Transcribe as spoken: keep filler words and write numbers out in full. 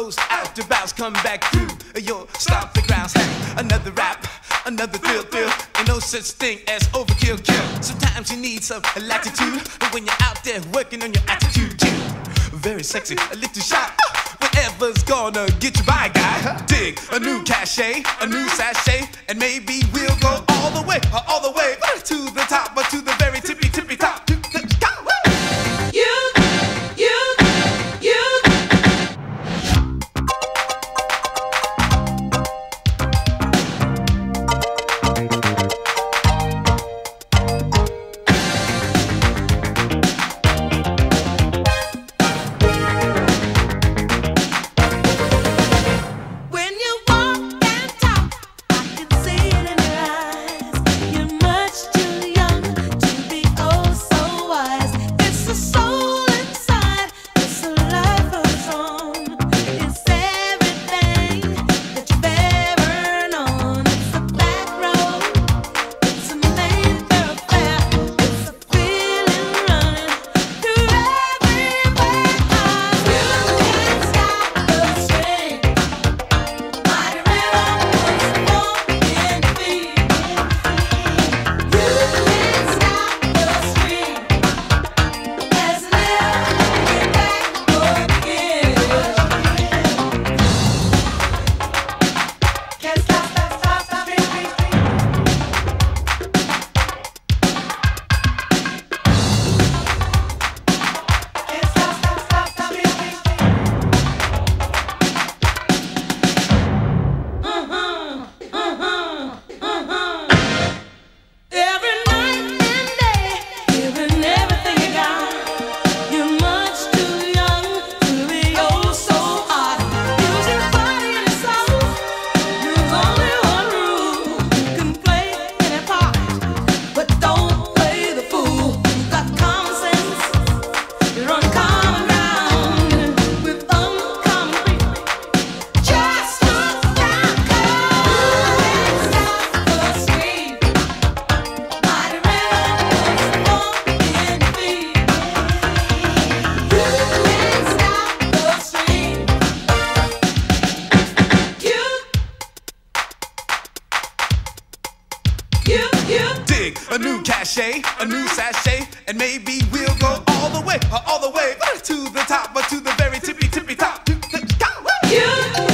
those afterbouts come back through your stomping grounds. Hey, another rap, another thrill, thrill. Ain't no such thing as overkill, kill. Sometimes you need some latitude, but when you're out there working on your attitude, too. Very sexy, a little shy. Whatever's gonna get you by, guy. Dig a new cachet, a new sachet, and maybe we'll go all the way, all the way to the top, but to the very tippy, tippy top. To the top. You, you, you. Dig a new cachet, a new sachet, and maybe we'll go all the way, all the way to the top, but to the very tippy, tippy top. To the top. You.